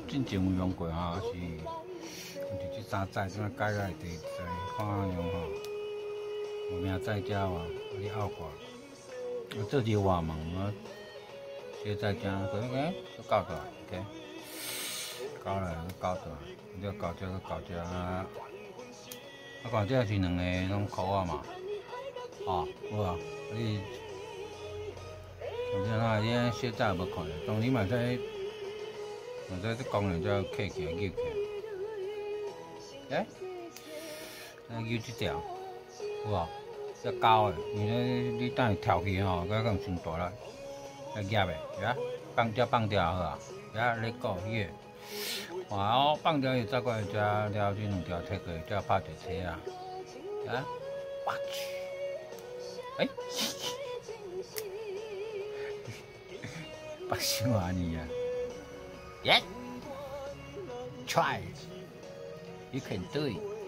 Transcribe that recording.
进前有用过哈，是这三载怎改来第一载，看用吼，有名载遮哇，你拗过，这就外门啊，这载遮，哎，都搞到 ，OK， 搞来搞到，你搞这个搞这啊，搞这是两个拢箍啊嘛，哦，有啊，你。你安小早无看，当你嘛在这工人才客起来扭起来，扭这条，有无？要高的，你等伊跳起吼，佮更伤大力，要夹的，呀，放掉好啊，呀，let go here，哇哦，放掉伊再过来遮了这两条摕过来，遮拍一车啊，啊，我去，哎。不喜欢你呀 ？Yeah, try. You can do it.